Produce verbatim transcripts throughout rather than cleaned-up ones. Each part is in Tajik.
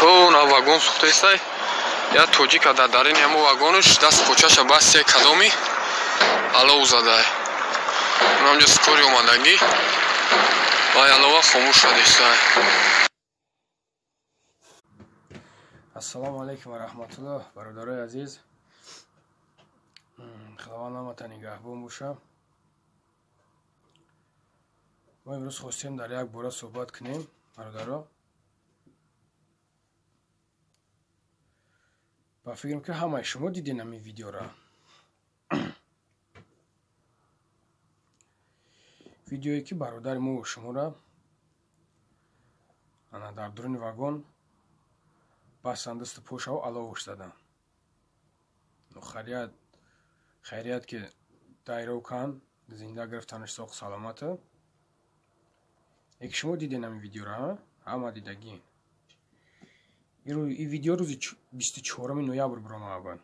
То на вагон сухтесай я тоҷика дар дарини ҳамо вагонуш даст почаша басе кадоми алов задай намҷо скори омадагӣ ва алова хомӯш шадесай. ассалому алайкум ва раҳматуллоҳ. бародарои азиз, худованд ҳаматон нигаҳбон бошад. мо имрӯз хостем дар як бора суҳбат кунем. бародаро, ба фикрам ки ҳамаи шумо дидем ҳамин видеоро. видеое ки бародари мо шуморо ана дар дуруни вагон басан дасту пошаву аловуш задан. Хайрият хайрият ки дайров кан зинда гирифтанаш соқ саломата. Як шумо дидем ҳамин видеоро, ҳа? Ҳама дидагин. این ویدیو روز بیست و چهارم نوامبر برام آمد.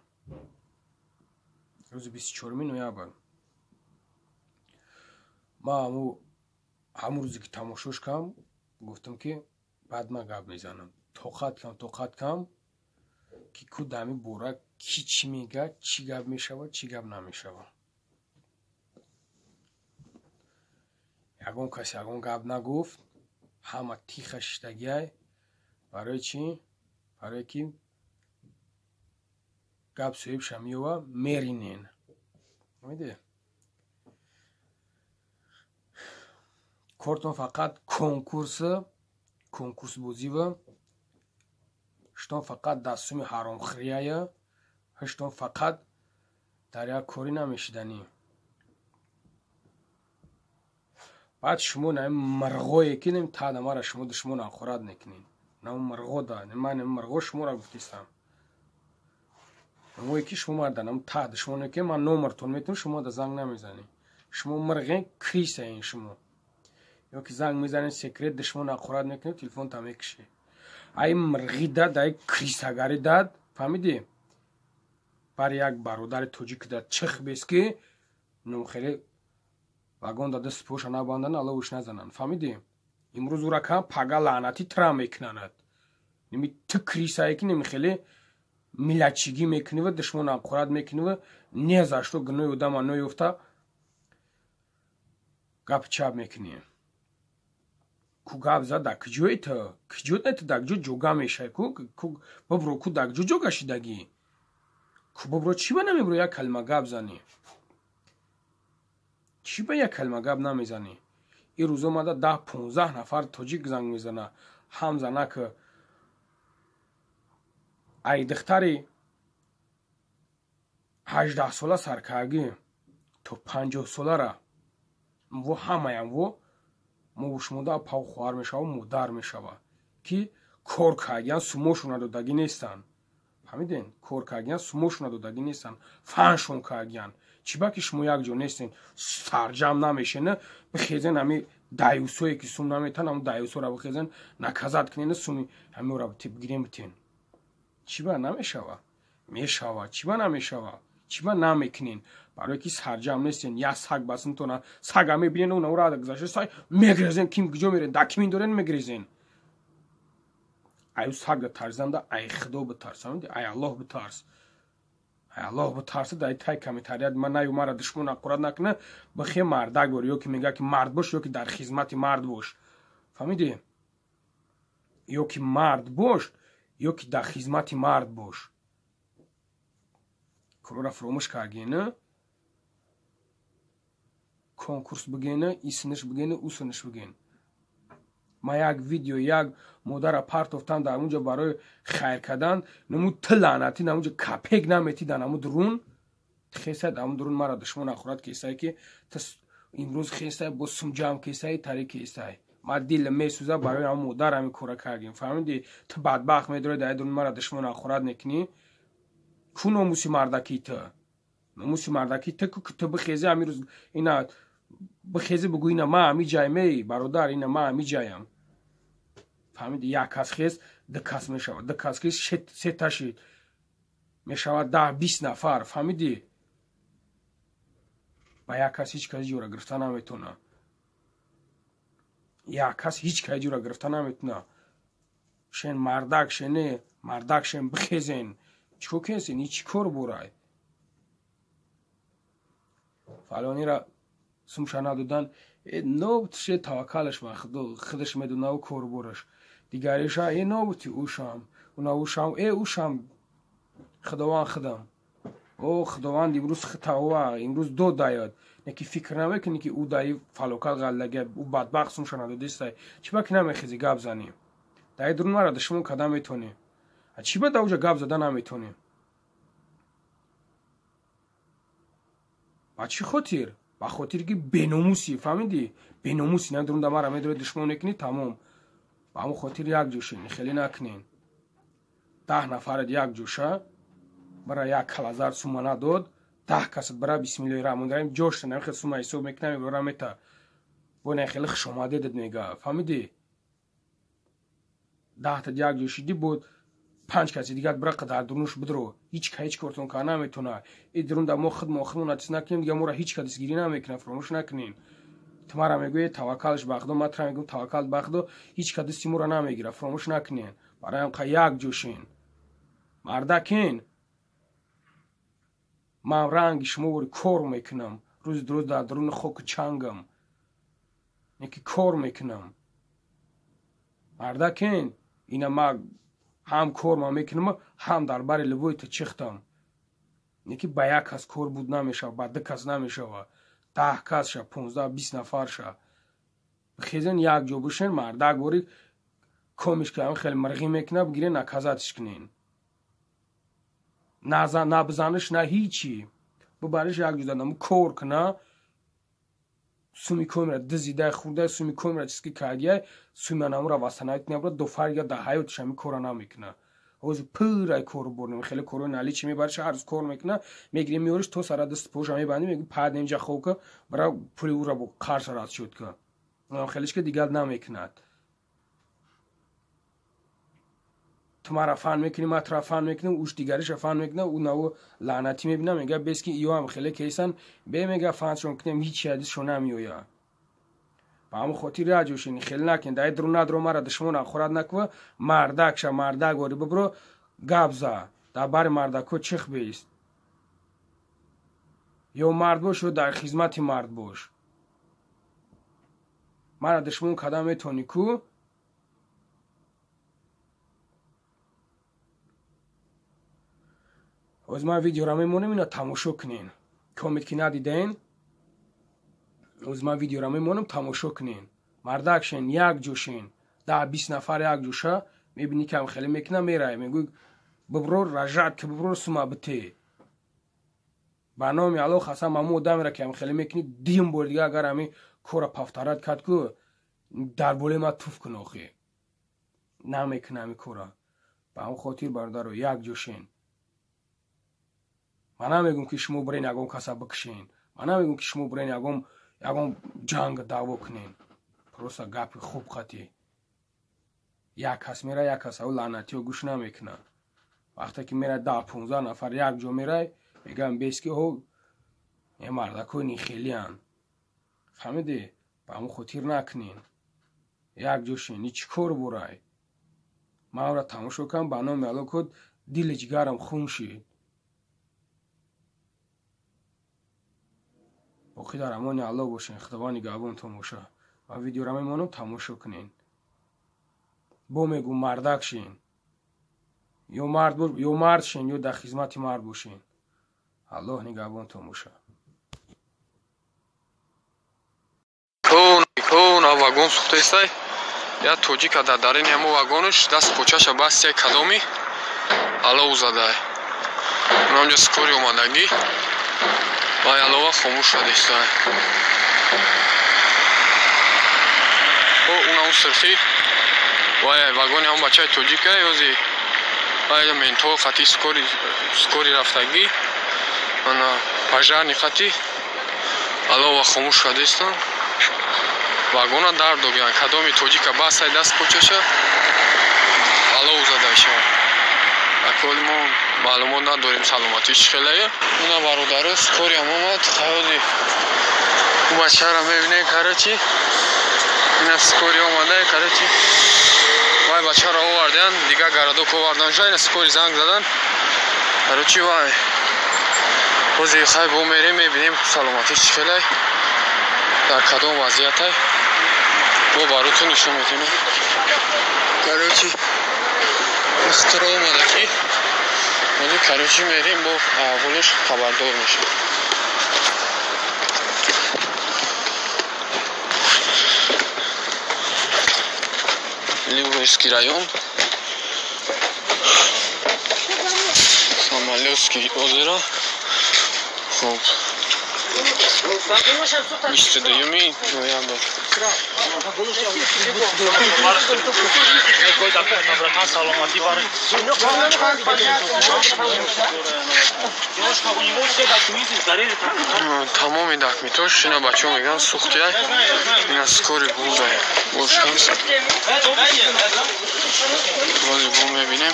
روز بیست و چهارم نوامبر. ما همو همون روزی که تماشاش کردم گفتم که بعد من گپ میزنم. توقعت کم توقعت کم که کدامی بورا کی چی میگه، چی گپ میشود، چی گپ نمیشود. یگان کسی یگان گپ نگفت. همه تیخش دگیه. برای چی؟ برای که گپ سویب شمیوه میرینین. میده کارتون فقط کنکورس کنکورس بازی و شتون فقط دستومی حرام خریه هشتون فقط در یک کاری نمیشیدنی. بعد شما نمی مرغایی که نمی تا ما را شما دشمن آخرت نکنین. نام مرغو دا من مرغو شما را گفتیستم. موی کی شما دانم تا دشمنه که من نمرتون میتونم شما دا زنگ نمیزنی. شما مرغین کریسه این شما. یا که زنگ میزنین سکرت دشمن آخرت نکنی تلفن تا میکشی. ای مرغی داد ای کریساگاری داد فهمیدی؟ بر یک برادر توجیک داد چخ بیست که نم خیلی واگن داده سپوش نباندن الوش نزنن فهمیدی؟ امروز او را که پاگا لعنتی ترام میکنند. نمی تکریسایی که نمی خیلی میلچگی میکنی و دشمن آخرت میکنی و نیازش تو گنوی ودام آنوی افتا گپ چاب میکنی. کو گپ زد کجوی تا کجوی تا دکجو جوگا میشه کو کو ببرو کو دکجو جوگا شدگی. کو ببرو چی با نمیبرو یک کلمه گپ زنی. چی با یک کلمه گپ نمیزنی. این روزا ماده ده پونزده نفر توجیک زنگ میزنه هم زنه که ای دختری هجده ساله سرکارگی تو پنجاه ساله را و همه هم و موشموده پاو خوار میشه و مدار میشه که کار کردن سموشون دادگی نیستن. فهمیدین؟ کار کردن سموشون دادگی نیستن. فنشون کردن چی با که شما یک جا نیستین سرجم نمیشه نه بخیزن همی دایوسوی که سوم نمیتن هم دایوسو را بخیزن نکازد کنین سومی همی را بتی بگیریم بتین چی با نمیشوه میشوه چی با نمیشوه چی با نمیکنین برای که سرجم نیستین یا سگ بسن تو نه سگ همی بینین اون را دگذاشته سای میگریزین کیم کجا میرین دکمین دارین میگریزین ایو سگ ترزم ده ای خدا بترسم ای الله بترس الله بترسه دای تای کمیتریت من نیو مرا دشمن آخرت نکنه بخی مردک بور یا که میگه که مرد باش یا که در خدمت مرد باش فهمیدی یا که مرد باش یا که در خدمت مرد باش کرو را فراموش کردی نه کنکورس بگینه ایسنش بگینه اوسنش بگین ما یک ویدیو یک مادر پارت افتادن در اونجا برای خیر کردن نمود تلانتی نمونجا کپک نمیتی در نمود درون خیسه در درون مرا دشمن آخرت کیسه که امروز خیسه با سمجام کیسه تاری کیسه ما دل میسوزه برای هم مادر همی کورا کردیم فهمیدی تو بدبخت میداره در درون مرا دشمن آخرت نکنی کو ناموسی مردکی تو ناموسی مردکی تو که تو بخیزه همی روز اینا بخیزه بگو اینا ما همی جای می برادر اینا ما همی جایم فهمیدی یک کس خیز ده کس میشود ده کس خیز سه تاشی میشود ده بیست نفر فهمیدی با یک کس هیچ کسی جورا گرفتن نمیتونه یک کس هیچ کسی جورا گرفتن نمیتونه შენ მარდაკ შენე მარდაკ შენ ბხეზენ ჩქოკენსენ იჩქორ ბურაი ფალონირა სუმშანადუდან ე ნოვთ შე თავაკალაშ მახდო ხდეშ მედუნაუ ქორბურაშ დიგარეშა ე ნოვთი უშამ უნა უშამ ე უშამ ხდოვან ხდამ ო ხდოვან იმრუს ხთავა იმრუს დო დაიოდ ნიკი ფიქრნავე ნიკი უდაი ფალოკალ გალაგე უბად ბახ სუმშანადუდისაი ჩიბაკნა მეხიზი გაბზანი დაიდრუნვარა და შმულ ქადამეთონი ა ჩიბა დაუჯა გაბზა დანამეთონი მაჩი ხოთირ ბახოთირგი ბენომუსი ფამიდი ბენომუსი ნამდრუნდა მარა მედრე დშმონეკნი თამომ ბამო ხოთირი აგჯუშინი ხელინაკნინ დაჰ ნაფარად აგჯუშა ბრა yakhalazar sumanadod dah kasat bra bismillah rahman rahim josh nexet sumay so meknami brameta bona khili khshomade ded mega famidi dah ta agjushidi bod panch kasi digat bra qadar dunush bidro hich ka hich korton kana metuna idrunda mokhd mokhmuna tsnakim gamura hich kadis girina mekna fromush naknin tmara megue tavakalsh bagdo matra megu tavakal bagdo hich kadis timura namegira fromush naknin baram qa yagjushin mardakin ما رنگ شمور کور میکنم روز روز در درون خوک چنگم یکی کور میکنم مردکین اینا ما هم کور ما میکنم هم در بر لبوی تو چختم یکی با یک کس کور بود نمیشه با دو کس نمیشه و ده کس شه پونزده بیست نفر شه بخیزن یک جو بشن مردک بوری کمش که هم خیلی مرغی میکنه بگیره نکازتش کنین نازا نابزانش نه هیچی ببارش یک جدانم کور کنه سومی کومرا دزیده خورده سومی کومرا چیزی کاریه سومی نامورا واسنایت نیابرا دو فریا ده هایوت شمی کورا میکنه اوز پورای کور برنم خیلی کورون علی چی میبرش هر روز کور میکنه میگیری میورش تو سر دست پوش همی بندی میگی پاد نمیجا خوک برا پولی او را با کار سرات شد که خیلیش که دیگر نمیکند تمارا فان میکنی ماترا فان میکنی اوش دیگریش فان میکنه او نو لعنتی میبینم میگه بس که ایو هم خیلی کیسن به میگه فان شون کنم هیچ حدیث شو نمیویا با هم خاطر راجوشین خیلی نکن دای درو ندرو مرا دشمون خورد نکو مردک ش مردک وری ببرو گابزا دا بار مردکو چخ بیست یو مرد باش و در خدمت مرد باش مرا دشمون کدام تونیکو از ما ویدیو را میمونم اینا تماشا کنین کامنت که ندیدین از ما ویدیو را میمونم تماشا کنین مردکشین یک جوشین ده بیست نفر یک جوشه میبینی که هم خیلی میکنه میره میگوی ببرو رجعت که ببرو سما بته برنامه الو خاصا مامو دم را که هم خیلی میکنی دیم بار دیگه اگر همی کورا پفتارت کد که در بوله ما توف کن آخی نمیکنه همی کورا با هم خاطر بردارو یک جوشین من نمیگم که شما برین یگم کسا بکشین من نمیگم که شما برین یگم یگم جنگ دعوا کنین پروسا گپ خوب خطی یک کس میره یک کس او لعنتی و گوش نمیکنه وقتی که میره ده پونزده نفر یک جو میره میگم بیس که هو یه مردکو نی خیلی هن فهمیدی با همون خطیر نکنین یک جوشین هیچ کور برای من را تماشا کنم با نام الو کد دیل جگرم خون شید باقی در امان الله باشین خداوند نگهبان تماشا و ویدیو را میمونم تماشا کنین بو میگو مردک شین یا مرد بر یا مرد شین یا در خدمت مرد باشین الله نگهبان تماشا کون کون واگن سوخته استای یا توجی که در درین همو واگنش دست پوچش باست یک کدامی الله زده اونجا سکوری اومدگی وای علاوه خاموش شده است او اون اون سرخی وای واگن هم بچه توجیکه یوزی وای منتو خطی سکوری سکوری رفتگی انا پاجرنی خطی علاوه خاموش شده است واگن در دو بیان کدامی توجیکه باست دست پوچشه علاوه زده شد کل ما معلومات نداریم سلامتیش خیلیه اونا برادره سکوری هم اومد خیلی او بچه را میبینه کارچی اینا سکوری اومده کارچی و های بچه را آوردن دیگه گردک آوردن جای نسکوری زنگ زدن هرچی وای روزی خیلی بو میریم میبینیم سلامتیش چخیلی در کدام وضعیت های بو براتون نشون میتونیم هرچی اخترا اومده که ولی کروچی میریم با اولش خبردار میشیم Liuversky район Самолётский озеро Хоп Миште даёми ноябр тамоми дакмитош шина бачаҳо мегӯянд сӯхтия ина скори буза бошкамс бози бо мебинем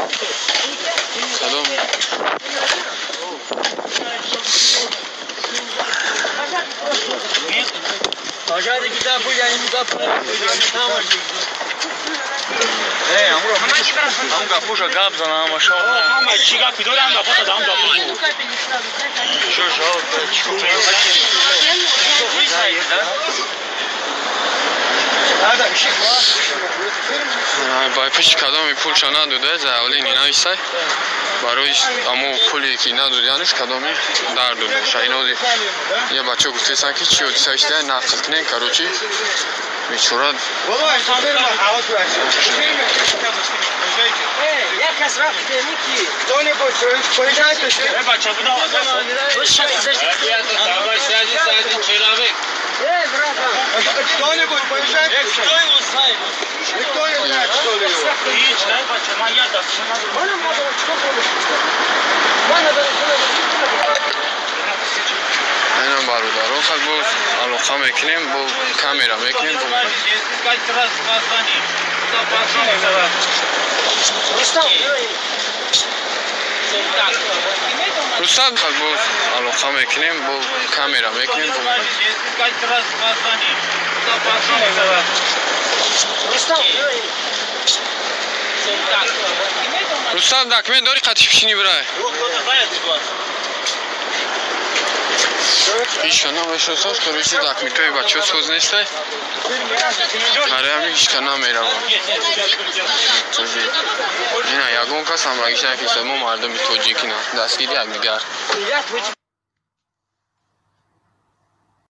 кадом Hocam gider bu yayınımıza tamam. Hey, amro. Am gapuja gabza na maşa. Ama chiga pidoran da foto dam gapu. Şu şu chiku. Hada bir şey var. Ay baypiş kadami pul çana döde zavlin inaysay. برای امو پولی که ندادیانش کدامی در داده شاینازی یه بچه گفته سن که چی حدیثه اشته نقل کنین کروچی بیچورد یک کس رفت میکی دونه باید بشه بچه بودم دونه بود باید هیچ نه بچه من یاد داشتم اینا برادرها خب با علاقه میکنیم با کامera میکنیم رستم خب با علاقه میکنیم با کامera میکنیم رستم دکمه داری قطعی پیشینی برای هیچ کنم بشه ساز کروچی دکمی توی بچه سوز نیسته هره همین هیچ کنم میره با اینه یکون کس هم بگیشن که سمو مردم توجیکی نه دستگیری یک نگر